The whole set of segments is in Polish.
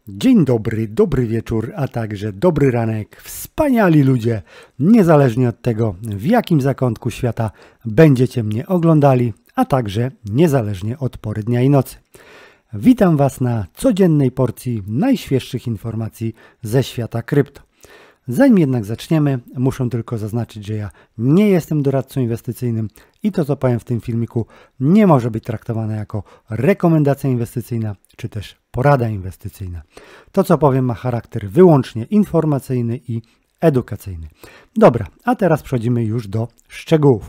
Dzień dobry, dobry wieczór, a także dobry ranek, wspaniali ludzie, niezależnie od tego, w jakim zakątku świata będziecie mnie oglądali, a także niezależnie od pory dnia i nocy. Witam Was na codziennej porcji najświeższych informacji ze świata krypto. Zanim jednak zaczniemy, muszę tylko zaznaczyć, że ja nie jestem doradcą inwestycyjnym i to, co powiem w tym filmiku, nie może być traktowane jako rekomendacja inwestycyjna czy też porada inwestycyjna. To, co powiem, ma charakter wyłącznie informacyjny i edukacyjny. Dobra, a teraz przechodzimy już do szczegółów.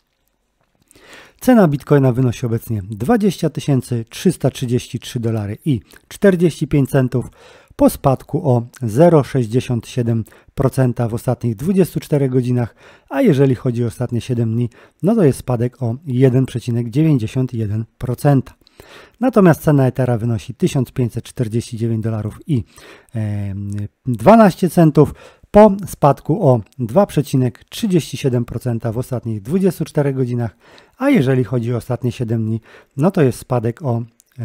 Cena Bitcoina wynosi obecnie 20 333 dolary i 45 centów po spadku o 0,67% w ostatnich 24 godzinach, a jeżeli chodzi o ostatnie 7 dni, no to jest spadek o 1,91%. Natomiast cena Ethera wynosi 1549 dolarów i 12 centów po spadku o 2,37% w ostatnich 24 godzinach, a jeżeli chodzi o ostatnie 7 dni, no to jest spadek o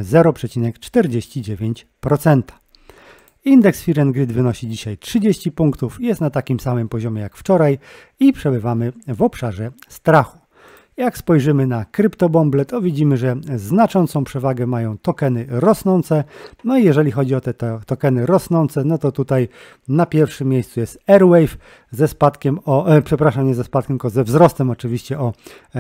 0,49%. Indeks Fear and Greed wynosi dzisiaj 30 punktów, jest na takim samym poziomie jak wczoraj i przebywamy w obszarze strachu. Jak spojrzymy na kryptobomble, to widzimy, że znaczącą przewagę mają tokeny rosnące. No i jeżeli chodzi o te tokeny rosnące, no to tutaj na pierwszym miejscu jest Airwave ze spadkiem nie ze spadkiem, tylko ze wzrostem oczywiście o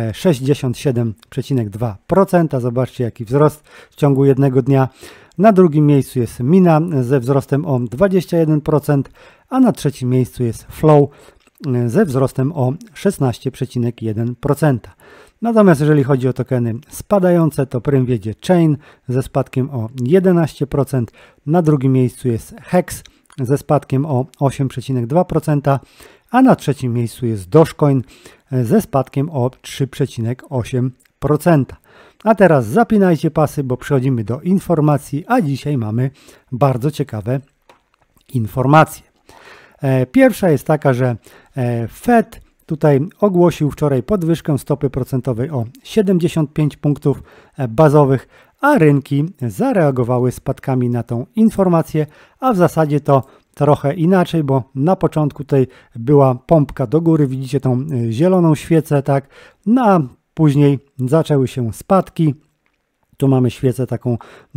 67,2%. Zobaczcie, jaki wzrost w ciągu jednego dnia. Na drugim miejscu jest Mina ze wzrostem o 21%, a na trzecim miejscu jest Flow ze wzrostem o 16,1%. Natomiast jeżeli chodzi o tokeny spadające, to prym wiedzie Chain ze spadkiem o 11%, na drugim miejscu jest Hex ze spadkiem o 8,2%, a na trzecim miejscu jest Dogecoin ze spadkiem o 3,8%. A teraz zapinajcie pasy, bo przechodzimy do informacji, a dzisiaj mamy bardzo ciekawe informacje. Pierwsza jest taka, że Fed tutaj ogłosił wczoraj podwyżkę stopy procentowej o 75 punktów bazowych, a rynki zareagowały spadkami na tą informację, a w zasadzie to trochę inaczej, bo na początku tutaj była pompka do góry, widzicie tą zieloną świecę, tak, a później zaczęły się spadki. Tu mamy świecę taką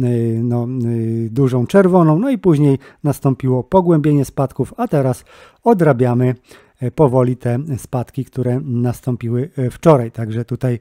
dużą czerwoną, no i później nastąpiło pogłębienie spadków, a teraz odrabiamy powoli te spadki, które nastąpiły wczoraj. Także tutaj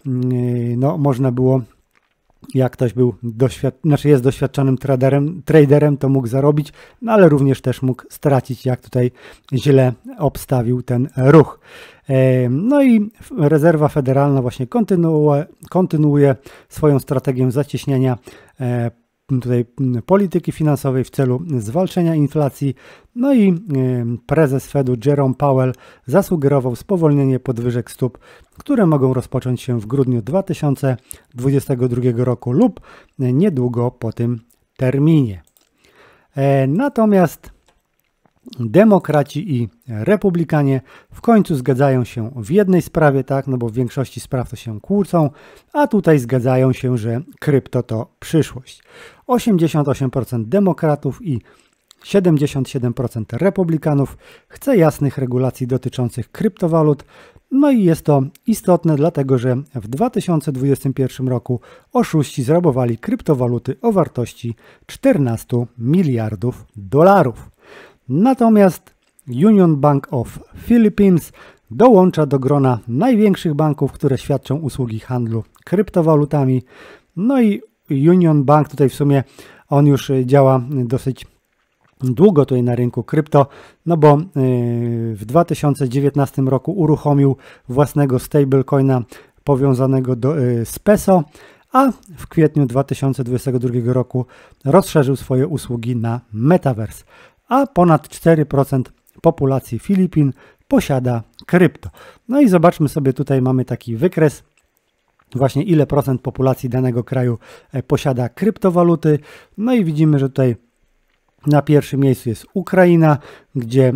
można było, jak ktoś był jest doświadczonym traderem, to mógł zarobić, no ale również też mógł stracić, jak tutaj źle obstawił ten ruch. No i Rezerwa Federalna właśnie kontynuuje swoją strategię zacieśniania tutaj polityki finansowej w celu zwalczenia inflacji. No i prezes Fedu Jerome Powell zasugerował spowolnienie podwyżek stóp, które mogą rozpocząć się w grudniu 2022 roku lub niedługo po tym terminie. Natomiast demokraci i republikanie w końcu zgadzają się w jednej sprawie, tak, no bo w większości spraw to się kłócą, a tutaj zgadzają się, że krypto to przyszłość. 88% demokratów i 77% republikanów chce jasnych regulacji dotyczących kryptowalut, no i jest to istotne, dlatego że w 2021 roku oszuści zrabowali kryptowaluty o wartości 14 miliardów dolarów. Natomiast Union Bank of Philippines dołącza do grona największych banków, które świadczą usługi handlu kryptowalutami. No i Union Bank tutaj w sumie on już działa dosyć długo tutaj na rynku krypto, no bo w 2019 roku uruchomił własnego stablecoina powiązanego z Peso, a w kwietniu 2022 roku rozszerzył swoje usługi na Metaverse. A ponad 4% populacji Filipin posiada krypto. No i zobaczmy sobie, tutaj mamy taki wykres, właśnie ile procent populacji danego kraju posiada kryptowaluty. No i widzimy, że tutaj Na pierwszym miejscu jest Ukraina, gdzie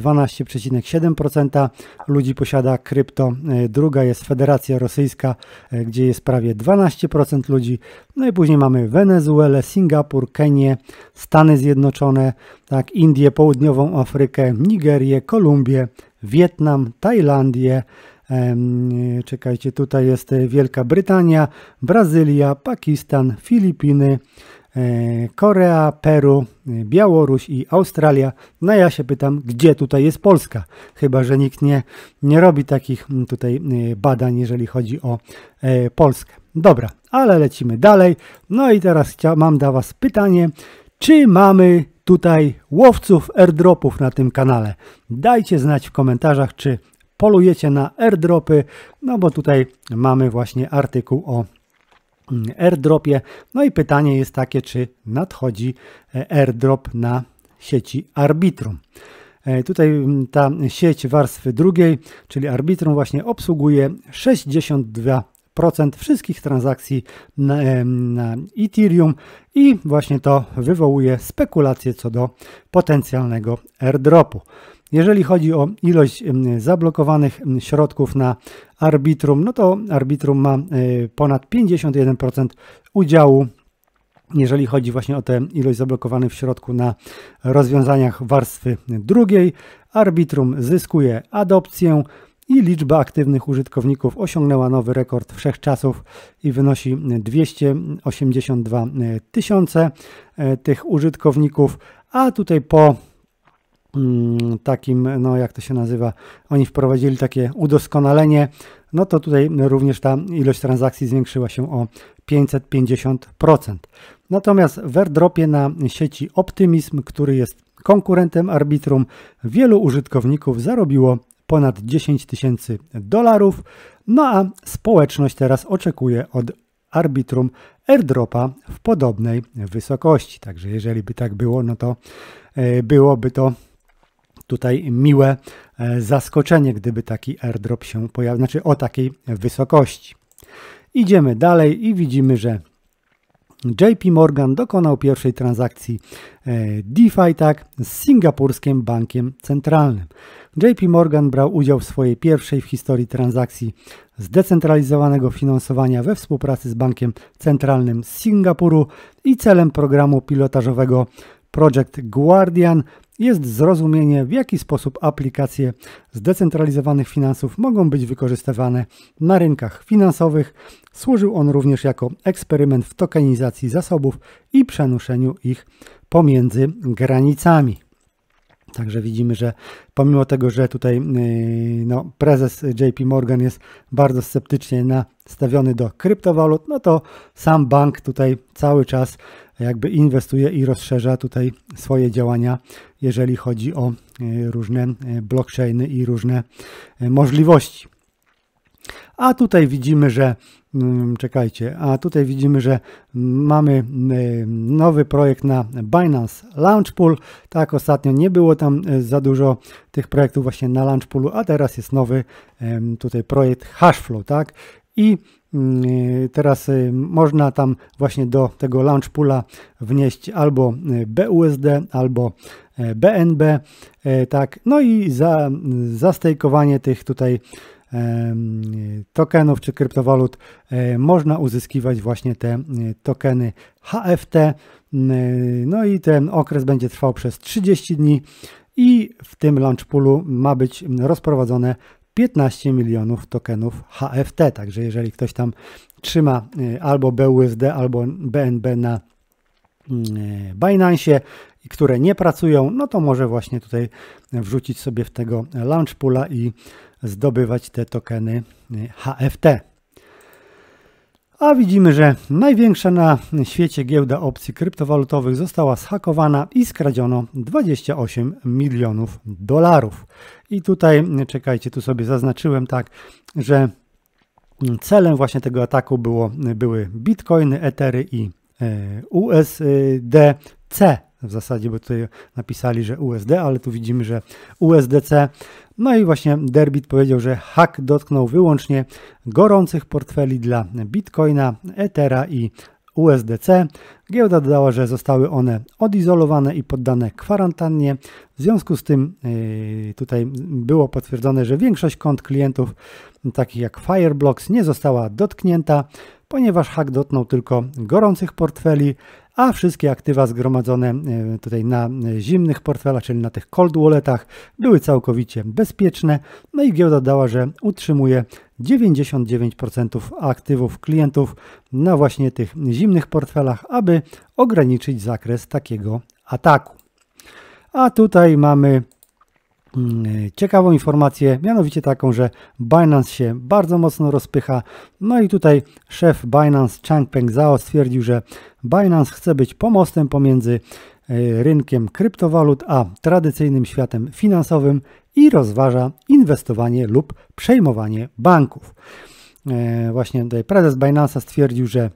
12,7% ludzi posiada krypto. Druga jest Federacja Rosyjska, gdzie jest prawie 12% ludzi. No i później mamy Wenezuelę, Singapur, Kenię, Stany Zjednoczone, tak, Indię, Południową Afrykę, Nigerię, Kolumbię, Wietnam, Tajlandię. Czekajcie, tutaj jest Wielka Brytania, Brazylia, Pakistan, Filipiny, Korea, Peru, Białoruś i Australia. No ja się pytam, gdzie tutaj jest Polska? Chyba że nikt nie robi takich tutaj badań, jeżeli chodzi o Polskę. Dobra, ale lecimy dalej. No i teraz mam dla Was pytanie, czy mamy tutaj łowców airdropów na tym kanale? Dajcie znać w komentarzach, czy polujecie na airdropy, no bo tutaj mamy właśnie artykuł o airdropie. No i pytanie jest takie, czy nadchodzi airdrop na sieci Arbitrum. Tutaj ta sieć warstwy drugiej, czyli Arbitrum, właśnie obsługuje 62% wszystkich transakcji na Ethereum i właśnie to wywołuje spekulacje co do potencjalnego airdropu. Jeżeli chodzi o ilość zablokowanych środków na Arbitrum, no to Arbitrum ma ponad 51% udziału, jeżeli chodzi właśnie o tę ilość zablokowanych w środku na rozwiązaniach warstwy drugiej. Arbitrum zyskuje adopcję i liczba aktywnych użytkowników osiągnęła nowy rekord wszechczasów i wynosi 282 tysiące tych użytkowników, a tutaj po takim, no jak to się nazywa, oni wprowadzili takie udoskonalenie, no to tutaj również ta ilość transakcji zwiększyła się o 550%. Natomiast w airdropie na sieci Optimism, który jest konkurentem Arbitrum, wielu użytkowników zarobiło ponad 10 tysięcy dolarów, no a społeczność teraz oczekuje od Arbitrum airdropa w podobnej wysokości. Także jeżeli by tak było, no to byłoby to tutaj miłe zaskoczenie, gdyby taki airdrop się pojawił, znaczy o takiej wysokości. Idziemy dalej i widzimy, że JP Morgan dokonał pierwszej transakcji DeFi z singapurskim bankiem centralnym. JP Morgan brał udział w swojej pierwszej w historii transakcji zdecentralizowanego finansowania we współpracy z bankiem centralnym z Singapuru i celem programu pilotażowego Project Guardian jest zrozumienie, w jaki sposób aplikacje zdecentralizowanych finansów mogą być wykorzystywane na rynkach finansowych. Służył on również jako eksperyment w tokenizacji zasobów i przenoszeniu ich pomiędzy granicami. Także widzimy, że pomimo tego, że tutaj no, prezes JP Morgan jest bardzo sceptycznie nastawiony do kryptowalut, no to sam bank tutaj cały czas jakby inwestuje i rozszerza tutaj swoje działania, jeżeli chodzi o różne blockchainy i różne możliwości. A tutaj widzimy, że tutaj widzimy, że mamy nowy projekt na Binance Launchpool. Tak, ostatnio nie było tam za dużo tych projektów właśnie na Launchpoolu, a teraz jest nowy tutaj projekt Hashflow, tak? I teraz można tam właśnie do tego Launchpoola wnieść albo BUSD, albo BNB, tak? No i za zastejkowanie tych tutaj tokenów czy kryptowalut można uzyskiwać właśnie te tokeny HFT. No i ten okres będzie trwał przez 30 dni i w tym Launchpoolu ma być rozprowadzone 15 milionów tokenów HFT. Także jeżeli ktoś tam trzyma albo BUSD, albo BNB na Binance, które nie pracują, no to może właśnie tutaj wrzucić sobie w tego Launchpoola i zdobywać te tokeny HFT. A widzimy, że największa na świecie giełda opcji kryptowalutowych została zhakowana i skradziono 28 milionów dolarów. I tutaj, czekajcie, tu sobie zaznaczyłem tak, że celem właśnie tego ataku były bitcoiny, ethery i USDC. W zasadzie, bo tutaj napisali, że USD, ale tu widzimy, że USDC. No i właśnie Derbit powiedział, że hak dotknął wyłącznie gorących portfeli dla Bitcoina, Ethera i USDC. Giełda dodała, że zostały one odizolowane i poddane kwarantannie. W związku z tym tutaj było potwierdzone, że większość kont klientów, takich jak Fireblocks, nie została dotknięta, ponieważ hak dotknął tylko gorących portfeli, a wszystkie aktywa zgromadzone tutaj na zimnych portfelach, czyli na tych cold walletach, były całkowicie bezpieczne. No i giełda dała, że utrzymuje 99% aktywów klientów na właśnie tych zimnych portfelach, aby ograniczyć zakres takiego ataku. A tutaj mamy ciekawą informację, mianowicie taką, że Binance się bardzo mocno rozpycha. No i tutaj szef Binance Changpeng Zhao stwierdził, że Binance chce być pomostem pomiędzy rynkiem kryptowalut a tradycyjnym światem finansowym i rozważa inwestowanie lub przejmowanie banków. Właśnie tutaj prezes Binance'a stwierdził, że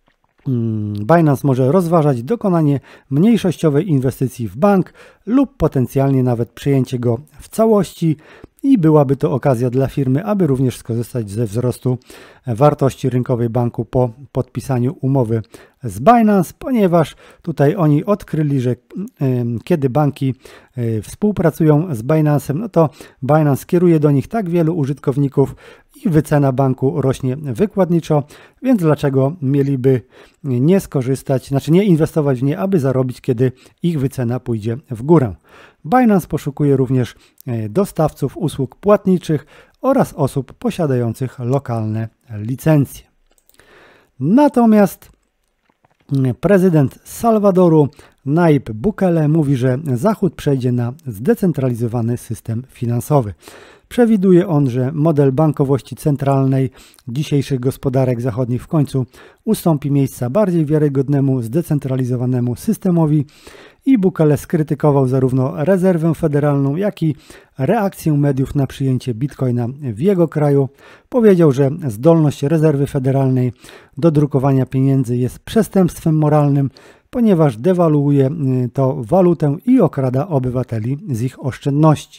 Binance może rozważać dokonanie mniejszościowej inwestycji w bank lub potencjalnie nawet przejęcie go w całości i byłaby to okazja dla firmy, aby również skorzystać ze wzrostu wartości rynkowej banku po podpisaniu umowy z Binance, ponieważ tutaj oni odkryli, że kiedy banki współpracują z Binance'em, no to Binance kieruje do nich tak wielu użytkowników i wycena banku rośnie wykładniczo, więc dlaczego mieliby nie skorzystać, znaczy nie inwestować w nie, aby zarobić, kiedy ich wycena pójdzie w górę. Binance poszukuje również dostawców usług płatniczych oraz osób posiadających lokalne licencje. Natomiast prezydent Salwadoru Nayib Bukele mówi, że Zachód przejdzie na zdecentralizowany system finansowy. Przewiduje on, że model bankowości centralnej dzisiejszych gospodarek zachodnich w końcu ustąpi miejsca bardziej wiarygodnemu, zdecentralizowanemu systemowi i Bukele skrytykował zarówno rezerwę federalną, jak i reakcję mediów na przyjęcie bitcoina w jego kraju. Powiedział, że zdolność rezerwy federalnej do drukowania pieniędzy jest przestępstwem moralnym, ponieważ dewaluuje to walutę i okrada obywateli z ich oszczędności.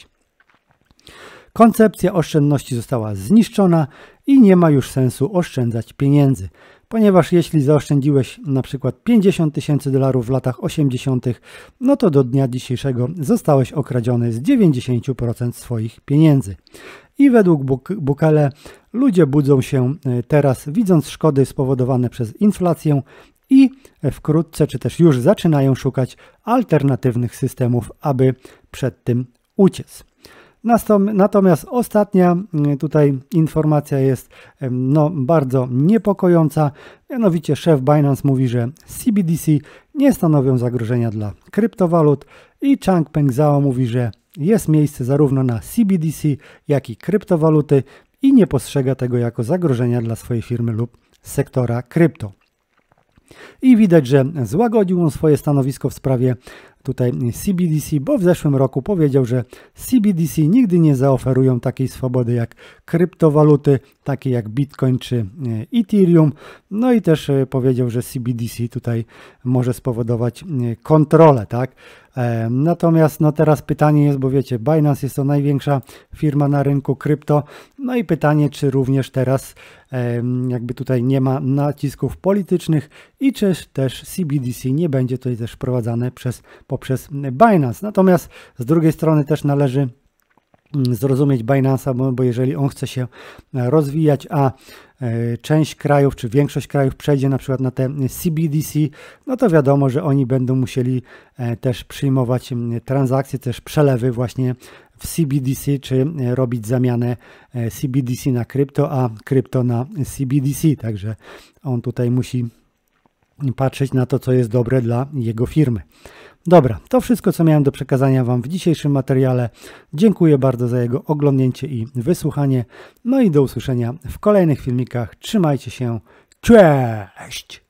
Koncepcja oszczędności została zniszczona i nie ma już sensu oszczędzać pieniędzy, ponieważ jeśli zaoszczędziłeś na przykład $50 000 w latach 80., no to do dnia dzisiejszego zostałeś okradziony z 90% swoich pieniędzy. I według Bukele ludzie budzą się teraz, widząc szkody spowodowane przez inflację i wkrótce, czy też już zaczynają szukać alternatywnych systemów, aby przed tym uciec. Natomiast ostatnia tutaj informacja jest bardzo niepokojąca, mianowicie szef Binance mówi, że CBDC nie stanowią zagrożenia dla kryptowalut i Changpeng Zhao mówi, że jest miejsce zarówno na CBDC, jak i kryptowaluty i nie postrzega tego jako zagrożenia dla swojej firmy lub sektora krypto. I widać, że złagodził on swoje stanowisko w sprawie tutaj CBDC, bo w zeszłym roku powiedział, że CBDC nigdy nie zaoferują takiej swobody jak kryptowaluty, takie jak Bitcoin czy Ethereum. No i też powiedział, że CBDC tutaj może spowodować kontrolę, tak? Natomiast teraz pytanie jest, bo wiecie, Binance jest to największa firma na rynku krypto, no i pytanie, czy również teraz jakby tutaj nie ma nacisków politycznych i czy też CBDC nie będzie tutaj też wprowadzane poprzez Binance. Natomiast z drugiej strony też należy zrozumieć Binance'a, bo jeżeli on chce się rozwijać, a część krajów, czy większość krajów przejdzie na przykład na te CBDC, no to wiadomo, że oni będą musieli też przyjmować transakcje, też przelewy właśnie w CBDC, czy robić zamianę CBDC na krypto, a krypto na CBDC. Także on tutaj musi patrzeć na to, co jest dobre dla jego firmy. Dobra, to wszystko, co miałem do przekazania Wam w dzisiejszym materiale. Dziękuję bardzo za jego oglądnięcie i wysłuchanie. No i do usłyszenia w kolejnych filmikach. Trzymajcie się. Cześć!